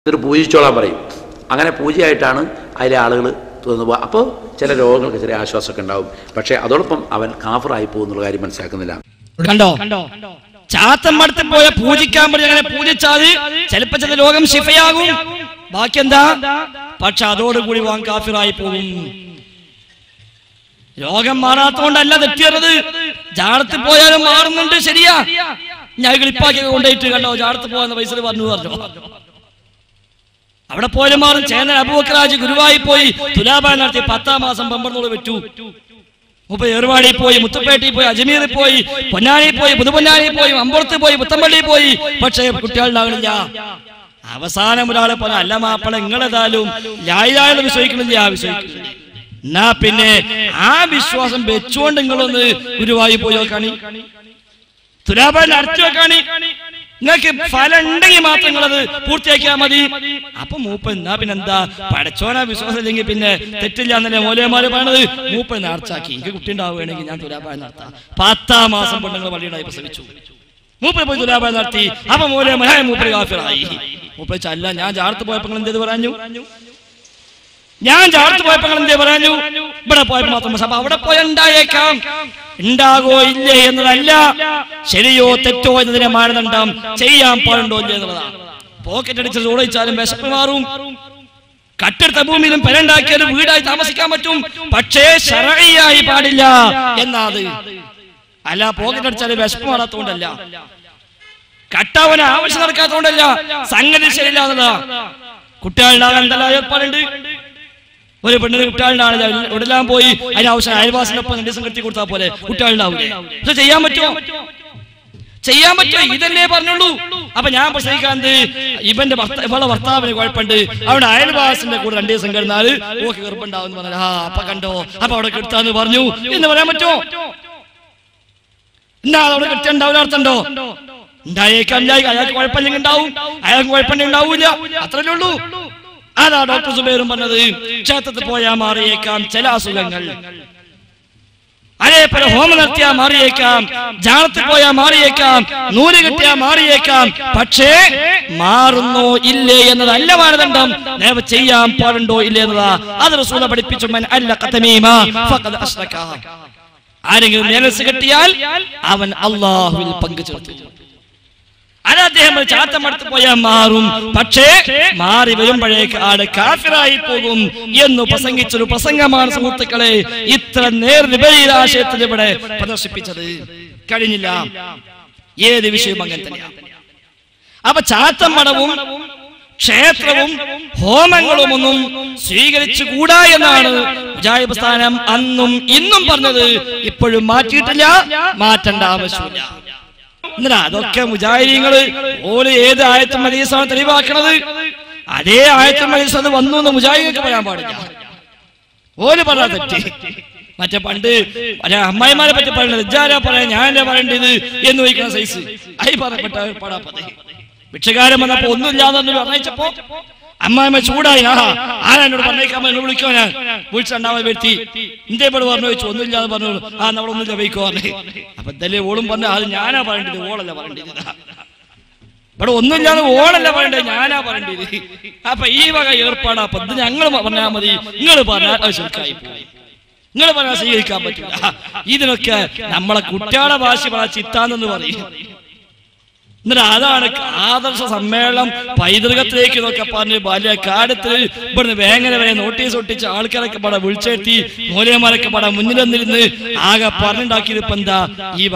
ഇതൊരു പൂജിച്ചോളാൻ പറയും. അങ്ങനെ പൂജയായിട്ടാണ് അതിലെ ആളുകൾ തുറന്നു പോകുക. അപ്പോൾ ചില രോഗങ്ങൾക്ക് ചെറിയ ആശ്വാസമൊക്കെ ഉണ്ടാവും. പക്ഷേ അതോടൊപ്പം അവൻ കാഫറായി പോകുന്നുള്ള കാര്യം മനസ്സിലാക്കുന്നില്ല. കണ്ടോ, ചാത്തൻ മടത്തിൽ പോയ പൂജിക്കാൻ പറ്റി അങ്ങനെ പൂജിച്ചാൽ ചിലപ്പോ ചില രോഗം ശിഫയാകും, ബാക്കി എന്താ, പക്ഷെ അതോടുകൂടി വാൻ കാഫിറായി പോകും. രോഗം മാറാത്തോണ്ടല്ല തെറ്റിയത്, ജാടത്തിൽ പോയാലും മാറുന്നുണ്ട്, ശരിയാ. ഞാൻ കളിപ്പാക്കി കൊണ്ടുപോയിട്ട് കണ്ടോ, ജാടത്ത് പോയെന്ന പൈസ പറഞ്ഞു. അവിടെ പോയാലും മാറും. ചേന്നൻ അബൂബക്കർ ഗുരുവായി പോയി തുലാഭാരം നടത്തി 10-ാം മാസം പമ്പർന്നോട് വെച്ചു. മുപ്പ ഏർവാടി പോയി, മുത്തുപ്പേട്ടി പോയി, അജ്മീറിൽ പോയി, പൊന്നാനി പോയി, പുതുപൊന്നാനി പോയി, അമ്പലത്തിൽ പോയി, പുത്തമ്പള്ളി പോയി. പക്ഷേ കുട്ടികളുണ്ടാകണില്ല. അവസാനം ഒരാളെ പോലെ അല്ല മാപ്പള നിങ്ങളേതായാലും ലായിലായെന്ന് വിശ്വസിക്കണില്ല, വിശ്വസിക്കുന്നില്ല. എന്നാ പിന്നെ ആ വിശ്വാസം വെച്ചുകൊണ്ട് നിങ്ങളൊന്ന് ഗുരുവായി പോയി നോക്കാണി, തുലാഭാരം നടത്തി വെക്കാണി. നിങ്ങൾക്ക് ഫലം ഉണ്ടെങ്കിൽ മാത്രം നിങ്ങളത് പൂർത്തിയാക്കിയാൽ മതി. അപ്പൊ മൂപ്പൻ എന്നാ പിന്നെന്താ, പടച്ചോനാ വിശ്വാസം ഇല്ലെങ്കിൽ പിന്നെ തെറ്റില്ല എന്നല്ലേ മൂലയന്മാര് പറയണത്. മൂപ്പൻ നേർച്ചാക്കി എനിക്ക് കുട്ടി ഉണ്ടാവുകയാണെങ്കിൽ ഞാൻ തുലാഭാരം നടത്താം. 10-ാം മാസം പെണ്ണുങ്ങൾ പള്ളിയുണ്ടായി പ്രസവിച്ചു. മൂപ്പര് പോയി തുലാഭാരം നടത്തി. അപ്പൊ മൂലയന്മാരായ മൂപ്പര് കാഫിറായി. മൂപ്പര് അല്ല, ഞാൻ ജാടത്ത് പോയപ്പോൾ നിങ്ങൾ എന്തേത് പറഞ്ഞു, ഞാൻ ജാടത്ത് പോയപ്പോൾ നിങ്ങൾ എന്തേ പറഞ്ഞു, ഇവിടെ പോയപ്പോൾ മാത്രം. അപ്പൊ അവിടെ പോയ ഉണ്ടായേക്കാം, ഉണ്ടാകോ ഇല്ലേ എന്നതല്ല, ശരിയോ തെറ്റോ എന്നതിനെ മാനദണ്ഡം ചെയ്യാൻ പാടുണ്ടോ ഇല്ലേ എന്നുള്ളതാണ്. പോക്കറ്റ് അടിച്ച് ഓടിച്ചാലും വിശപ്പ് മാറും, കട്ടെടുത്ത ഭൂമിയിലും പെരണ്ടാക്കിയാലും വീടായി താമസിക്കാൻ പറ്റും. പക്ഷേ ശരഈയായി പാടില്ല എന്നാത് അല്ല. പോക്കറ്റ് അടിച്ചാലും വിശപ്പ് മാറാത്തോണ്ടല്ല, കട്ടവന് ആവശ്യം നടക്കാത്തോണ്ടല്ല, സംഗതി ശരിയില്ല എന്നതാ. കുട്ടികളുണ്ടാകാൻ എന്തെല്ലാം ഏർപ്പാടുണ്ട്. ഒരു പെണ്ണിന് കുട്ടികളുണ്ടാവില്ല, എവിടെല്ലാം പോയി അതിനാവശ്യം അയൽവാസിനൊപ്പം 2 ദിവസം കെട്ടി കൊടുത്താൽ പോലെ കുട്ടികളുണ്ടാവില്ലേ. പക്ഷെ ചെയ്യാൻ പറ്റുമോ, ചെയ്യാൻ പറ്റുമോ, ഇതല്ലേ പറഞ്ഞുള്ളൂ. അപ്പൊ ഞാൻ പ്രസംഗിക്കാന്ത് ഇവന്റെ ഭർത്താവിന് കുഴപ്പമുണ്ട്, അവിടെ അയൽവാസിന്റെ കൂടെ 2 ദിവസം കിടന്നാല് ഓക്കെ ഗർഭുണ്ടാവും പറഞ്ഞാൽ അപ്പൊ കണ്ടോ, അപ്പൊ അവിടെ കെടുത്താന്ന് പറഞ്ഞു എന്ന് പറയാൻ പറ്റുമോ? എന്നാ അവിടെ കെട്ടുണ്ടാവില്ല, അർത്ഥമുണ്ടോ? ഉണ്ടായേക്കാം, അയാൾക്ക് കുഴപ്പമില്ലെങ്കിൽ ഉണ്ടാവും, അയാൾക്ക് കുഴപ്പമുണ്ടെങ്കിൽ ഉണ്ടാവൂല, അത്രല്ലേ ഉള്ളൂ. അതാ ഡോക്ടർ സുബൈറും പറഞ്ഞത്. ക്ഷേത്രത്തിൽ പോയാൽ മാറിയേക്കാം ചില അസുഖങ്ങൾ, അതേപോലെ ഹോമം നടത്തിയാൽ മാറിയേക്കാം, ജാണത്തിൽ പോയാൽ മാറിയേക്കാം, നൂല് കിട്ടിയാൽ മാറിയേക്കാം. പക്ഷേ മാറുന്നോ ഇല്ലേ എന്നതല്ല മാനദണ്ഡം, നേരെ ചെയ്യാൻ പാടുണ്ടോ ഇല്ലേ എന്നതാ. അത് റസൂൽ പഠിപ്പിച്ചു. മൻ അല്ലഖ തമീമ ഫഖദ് അശ്റക. ആരെങ്കിലും നേർച്ച കെട്ടിയാൽ അവൻ അല്ലാഹുവിൽ പങ്കു ചേർത്തു. അത് അദ്ദേഹം ചാത്തം അടുത്ത് പോയാൽ മാറും, പക്ഷേ മാറി വരുമ്പോഴേക്ക് ആള് കാഫിറായി പോകും എന്ന് പ്രസംഗിച്ചൊരു പ്രസംഗമാണ് സുഹൃത്തുക്കളെ ഇത്ര നേർവിപരീത ആശയത്തിൽ ഇവിടെ പ്രദർശിപ്പിച്ചത്. കഴിഞ്ഞില്ല, ഏത് വിഷയവും അങ്ങനെ തന്നെയാണ്. അപ്പൊ ചാത്തം മടവും ക്ഷേത്രവും ഹോമങ്ങളും ഒന്നും സ്വീകരിച്ചുകൂടാ എന്നാണ് മുജാഹിദ് പ്രസ്ഥാനം അന്നും ഇന്നും പറഞ്ഞത്. ഇപ്പോഴും മാറ്റിയിട്ടില്ല, മാറ്റേണ്ട ആവശ്യമില്ല. എന്നാ അതൊക്കെ മുജാഹിദീങ്ങള് ഓല് ഏത് ആയത്തും ഹദീസാണ് തെളിവാക്കണത്, അതേ ആയത്തും ഹദീസ് അത് വന്നു എന്ന് മുജാഹിദീങ്ങൾക്ക് പറയാൻ പാടില്ല. ഓല് പറഞ്ഞാ തെറ്റി. മറ്റേ പണ്ട് അമ്മായിമാരെ പറ്റി പറയുന്നത് ഇജ്ജാരാ പറയാ, ഞാനല്ലേ പറയേണ്ടത് എന്ന് ചോദിക്കുന്ന സൈസ് ആയി പറയപ്പെട്ട പാടാപ്പതേ. ഭിക്ഷകാരൻ വന്നപ്പോ ഒന്നുമില്ലാന്ന് പറഞ്ഞപ്പോ അമ്മായിമ്മ ചൂടായി. ആരാ എന്നോട് പറഞ്ഞേക്കാമോ, എന്നോട് വിളിക്കോ, ഞാൻ വിളിച്ചിട്ടുണ്ടാവാൻ വരുത്തി ഇന്ത്യ ഇവിടെ പറഞ്ഞു വെച്ചു, ഒന്നുമില്ലാന്ന് പറഞ്ഞു. നമ്മളെ ഒന്നുമില്ല വയ്ക്കോ പറഞ്ഞേ. അപ്പൊ ഇതല്ലേ ഓളും പറഞ്ഞ അത് ഞാനാ പറയേണ്ടത്, ഓളല്ല പറയേണ്ടത്. ഇവിടെ ഒന്നുമില്ലാന്ന് ഓളല്ല പറയേണ്ടത്, ഞാനാ പറയേണ്ടത്. അപ്പൊ ഈ വക ഏർപ്പാടാ. അപ്പൊ ഇത് ഞങ്ങൾ പറഞ്ഞാൽ മതി, നിങ്ങൾ പറഞ്ഞാൽ അത് ശരിക്കായി പോയി, നിങ്ങൾ പറഞ്ഞാൽ സ്വീകരിക്കാൻ പറ്റില്ല. ഇതിനൊക്കെ നമ്മളെ കുട്ടികളുടെ ഭാഷ ചിത്താന്നെന്ന് പറയും. എന്നിട്ട് അതാണ് ആദർശ സമ്മേളനം പൈതൃകത്തിലേക്ക് എന്നൊക്കെ പറഞ്ഞ് ബാല്യകാലത്തിൽ ഇവിടുന്ന് വേങ്ങന വരെ നോട്ടീസ് ഒട്ടിച്ച് ആൾക്കാരൊക്കെ പടം വിളിച്ചെത്തി മൂലയന്മാരൊക്കെ പടം മുന്നിൽ വന്നിരുന്ന് ആകെ പറഞ്ഞുണ്ടാക്കിയത് ഇപ്പൊ എന്താ, ഈ